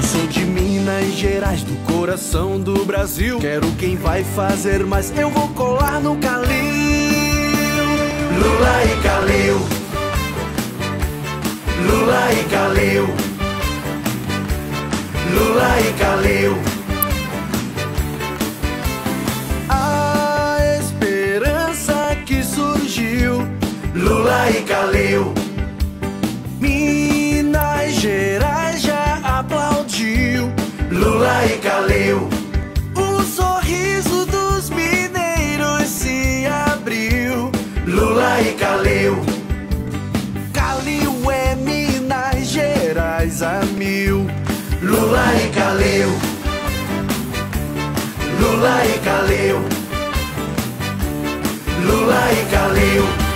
Sou de Minas Gerais, do coração do Brasil. Quero quem vai fazer mais, eu vou colar no Calil. Lula e Calil, Lula e Calil, Lula e Calil. A esperança que surgiu, Lula e Calil. Minas Gerais já aplaudiu, Lula e Calil. O sorriso dos mineiros se abriu, Lula e Calil. Calil é Minas Gerais a mil, Lula e Calil, Lula e Calil, Lula e Calil.